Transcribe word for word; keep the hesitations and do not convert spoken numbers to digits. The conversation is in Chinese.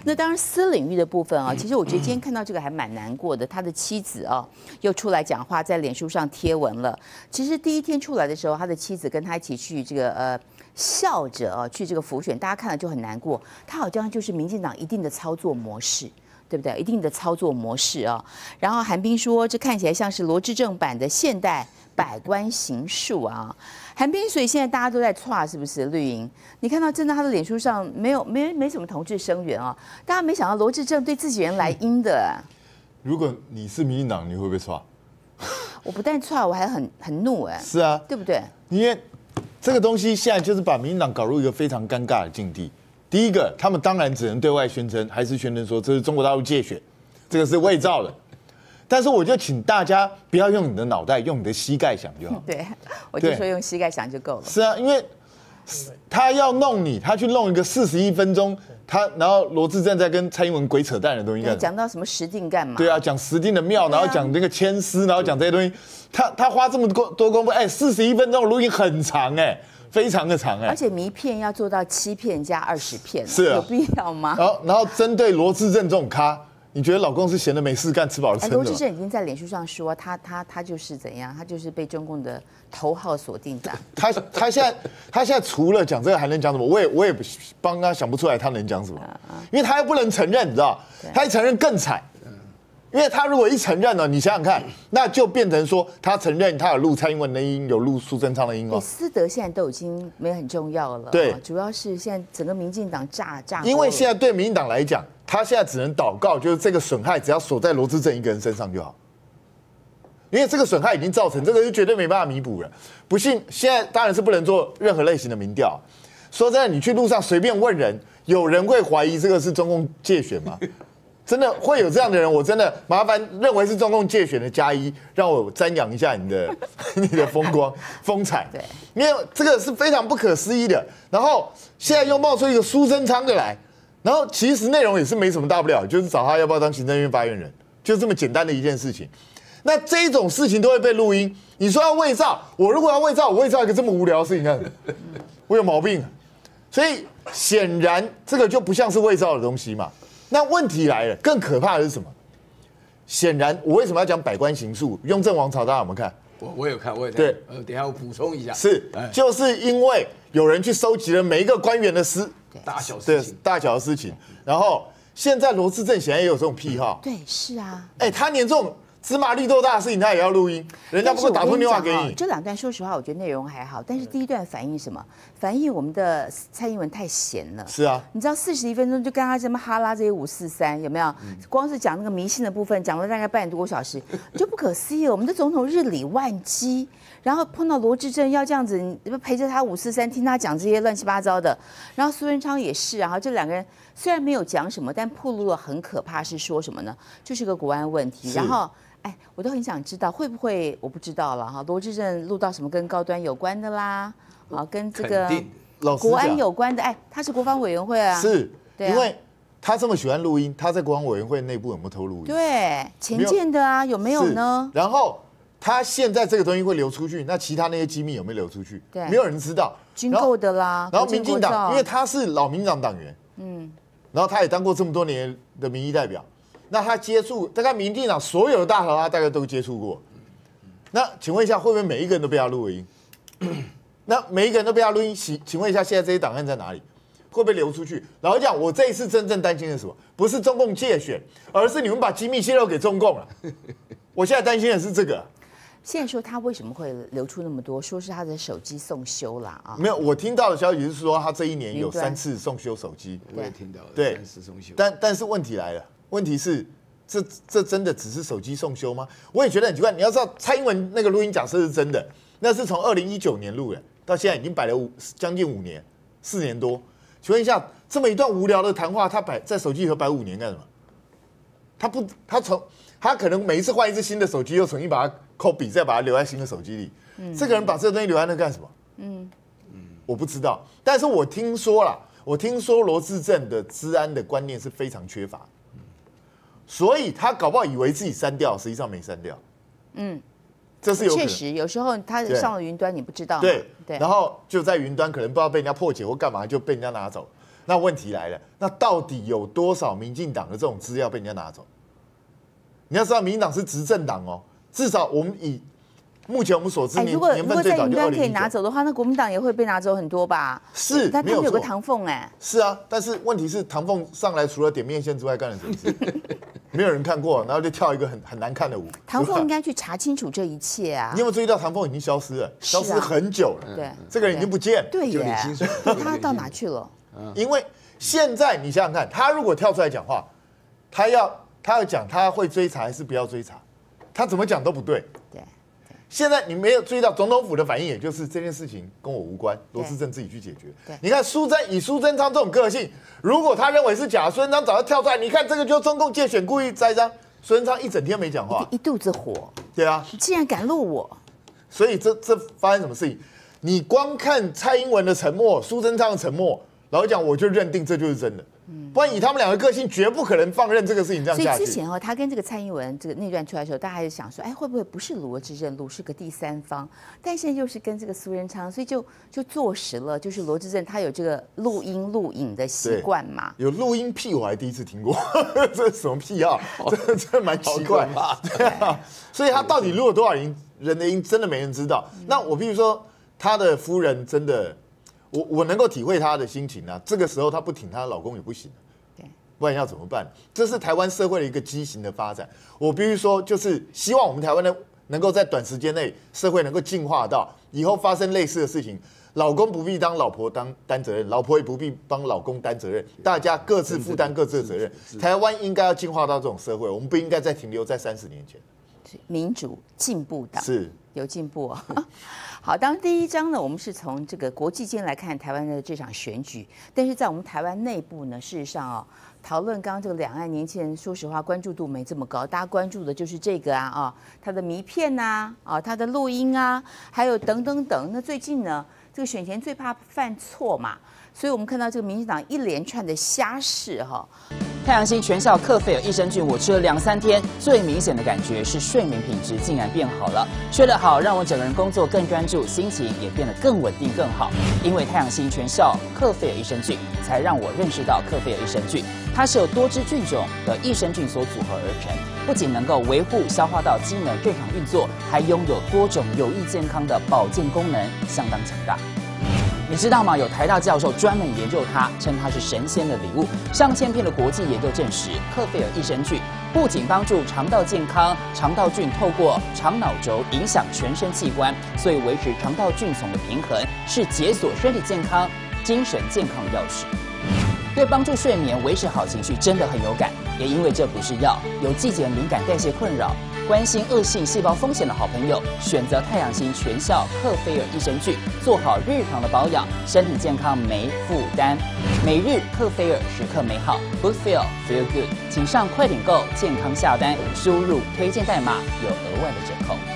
那当然私领域的部分啊，其实我觉得今天看到这个还蛮难过的。他的妻子啊又出来讲话，在脸书上贴文了。其实第一天出来的时候，他的妻子跟他一起去这个呃笑着啊去这个辅选，大家看了就很难过。他好像就是民进党一定的操作模式。对不对？一定的操作模式啊。然后韩冰说，这看起来像是罗志正版的现代百官行术啊。韩冰，所以现在大家都在串，是不是？绿营，你看到真的他的脸书上没有没没什么同志声援啊，大家没想到罗志正对自己人来阴的、啊。 如果你是民进党，你会不会串？ 我不但串，我还很很怒哎、欸。 是啊， 对不对？ 因为这个东西现在就是把民进党搞入一个非常尴尬的境地。第一个，他们当然只能对外宣称，还是宣称说这是中国大陆介选，这个是伪造的。但是我就请大家不要用你的脑袋，用你的膝盖想就好。 对，我就说用膝盖想就够了。 是啊，因为他要弄你，他去弄一个四十一分钟，他然后罗志正在跟蔡英文鬼扯淡的东西干。 讲到什么石定干嘛？ 对啊，讲石定的庙，然后讲那个牵丝，然后讲这些东西，他他花这么多多功夫，哎，四十一分钟的录音很长哎。非常的长哎、欸， 而且迷片要做到七片加二十片， 是、啊、 有必要吗？ 然后，然后针对罗志正这种咖，你觉得老公是闲的没事干，吃饱了撑的吗？ 罗志正已经在脸书上说，他他他就是怎样，他就是被中共的头号锁定的。 他他现在他现在除了讲这个还能讲什么？我也我也帮他想不出来他能讲什么，因为他又不能承认，你知道，他一承认更惨。因为他如果一承认了，你想想看，那就变成说他承认他有录蔡英文的音，有录苏贞昌的音哦。 私德现在都已经没有很重要了， 对， 主要是现在整个民进党炸炸。 因为现在对民进党来讲，他现在只能祷告，就是这个损害只要锁在罗志正一个人身上就好。因为这个损害已经造成，这个就绝对没办法弥补了。不信，现在当然是不能做任何类型的民调。说真的，你去路上随便问人，有人会怀疑这个是中共介选吗？真的会有这样的人，我真的麻烦认为是中共介选的加一，让我瞻仰一下你的你的风光风采。 对， 因为这个是非常不可思议的。然后现在又冒出一个苏贞昌的来，然后其实内容也是没什么大不了，就是找他要不要当行政院发言人，就这么简单的一件事情。那这种事情都会被录音，你说要伪造，我如果要伪造，我伪造一个这么无聊的事情干什么？我有毛病。所以显然这个就不像是伪造的东西嘛。那问题来了，更可怕的是什么？显然，我为什么要讲百官行术？雍正王朝大家有没有看？ 我我有看，我有看。 对， 呃，等一下我补充一下。 是，就是因为有人去收集了每一个官员的私大小事情， 大小的事情，然后现在罗志正显然也有这种癖好。 对，是啊。 哎，他连这种芝麻绿豆大的事情他也要录音，人家不会打通电话给你。 这两段说实话，我觉得内容还好，但是第一段反映什么？反映我们的蔡英文太闲了。 是啊， 你知道四十一分钟就跟他这么哈拉这些五四三有没有？光是讲那个迷信的部分，讲了大概半多小时，就不可思议。我们的总统日理万机，然后碰到罗志正要这样子陪着他五四三听他讲这些乱七八糟的，然后苏贞昌也是，然后这两个人虽然没有讲什么，但暴露了很可怕是说什么呢？就是个国安问题，然后。哎，我都很想知道会不会，我不知道了哈。罗志正录到什么跟高端有关的啦，啊，跟这个国安有关的，哎，他是国防委员会啊， 是， 对啊， 因为他这么喜欢录音，他在国防委员会内部有没有偷录音？ 对，前建的啊，有没有呢？ 然后他现在这个东西会流出去，那其他那些机密有没有流出去？ 对， 没有人知道。 军购的啦， 然后民进党，因为他是老民进党党员，嗯，然后他也当过这么多年的民意代表。那他接触大概民进党所有的大佬，他大概都接触过。那请问一下，会不会每一个人都被他录音？那每一个人都被他录音，请请问一下，现在这些档案在哪里？会不会流出去？老实讲，我这一次真正担心的是什么？不是中共介选，而是你们把机密泄露给中共了。我现在担心的是这个。 现在说他为什么会流出那么多？说是他的手机送修啦啊？ 没有，我听到的消息是说他这一年有三次送修手机。 我也听到了， 对， 三次送修。 但但是问题来了。问题是，这这真的只是手机送修吗？我也觉得很奇怪。你要知道，蔡英文那个录音假设是真的，那是从二零一九年录的，到现在已经摆了五将近五年，四年多。请问一下，这么一段无聊的谈话，他摆在手机里头摆五年干什么？他不，他从他可能每一次换一只新的手机，又重新把它 copy， 再把它留在新的手机里。嗯、这个人把这个东西留在那干什么？嗯嗯，我不知道。但是我听说了，我听说罗志正的治安的观念是非常缺乏。所以他搞不好以为自己删掉，实际上没删掉。嗯，这是有可能。 确实，有时候他上了云端，你不知道。 对对。 然后就在云端，可能不知道被人家破解或干嘛，就被人家拿走。 那问题来了，那到底有多少民进党的这种资料被人家拿走？你要知道，民进党是执政党哦，至少我们以目前我们所知， 哎，如果如果在云端可以拿走， 走的话，那国民党也会被拿走很多吧？ 是， 但他们有个唐凤哎， 是啊，但是问题是唐凤上来除了点面线之外干了什么事？没有人看过，然后就跳一个很很难看的舞。 唐凤应该去查清楚这一切啊！ 你有没有注意到唐凤已经消失了？消失很久了。 对， 这个人已经不见了。 对耶，他到哪去了？ 因为现在你想想看，他如果跳出来讲话，他要他要讲他会追查还是不要追查，他怎么讲都不对。 对。 现在你没有注意到总统府的反应，也就是这件事情跟我无关，罗志正自己去解决。你看苏贞以苏贞昌这种个性，如果他认为是假，苏贞昌早就跳出来。你看这个就是中共借选故意栽赃，苏贞昌一整天没讲话， 一肚子火。 对啊， 你竟然敢录我！ 所以这这发生什么事情？你光看蔡英文的沉默，苏贞昌的沉默，老实讲，我就认定这就是真的。不然以他们两个个性，绝不可能放任这个事情这样下去。 所以之前哦，他跟这个蔡英文这个那段出来的时候，大家还是想说，哎，会不会不是罗志正录，是个第三方？但现在又是跟这个苏贞昌，所以就就坐实了，就是罗志正他有这个录音录影的习惯嘛。 有录音癖，我还第一次听过，这是什么癖啊？这这蛮奇怪。对啊，所以他到底录了多少人人的音，真的没人知道。那我比如说，他的夫人真的。我我能够体会她的心情啊，这个时候她不挺她的老公也不行，对，不然要怎么办？这是台湾社会的一个畸形的发展。我必须说，就是希望我们台湾的能够在短时间内，社会能够进化到以后发生类似的事情，老公不必当老婆当担责任，老婆也不必帮老公担责任，大家各自负担各自的责任。台湾应该要进化到这种社会，我们不应该再停留在三十年前。 民主进步党是有进步啊。好，当然第一章呢，我们是从这个国际间来看台湾的这场选举，但是在我们台湾内部呢，事实上哦，讨论刚刚这个两岸年轻人，说实话关注度没这么高，大家关注的就是这个啊啊，他的迷片呐啊，他的录音啊，还有等等等。那最近呢，这个选前最怕犯错嘛，所以我们看到这个民进党一连串的瞎事哈。 太阳星全效克菲尔益生菌，我吃了两三天，最明显的感觉是睡眠品质竟然变好了。睡得好，让我整个人工作更专注，心情也变得更稳定更好。因为太阳星全效克菲尔益生菌，才让我认识到克菲尔益生菌，它是由多支菌种的益生菌所组合而成，不仅能够维护消化道机能正常运作，还拥有多种有益健康的保健功能，相当强大。你知道吗？有台大教授专门研究它，称它是神仙的礼物。上千篇的国际研究证实，克菲尔益生菌不仅帮助肠道健康，肠道菌透过肠脑轴影响全身器官，所以维持肠道菌丛的平衡是解锁身体健康、精神健康的钥匙。对帮助睡眠、维持好情绪真的很有感。也因为这不是药，有季节敏感、代谢困扰、关心恶性细胞风险的好朋友，选择太阳星全效克菲尔益生菌，做好日常的保养，身体健康没负担。每日克菲尔，时刻美好 ，Good Feel Feel Good，请上快点购健康下单，输入推荐代码有额外的折扣。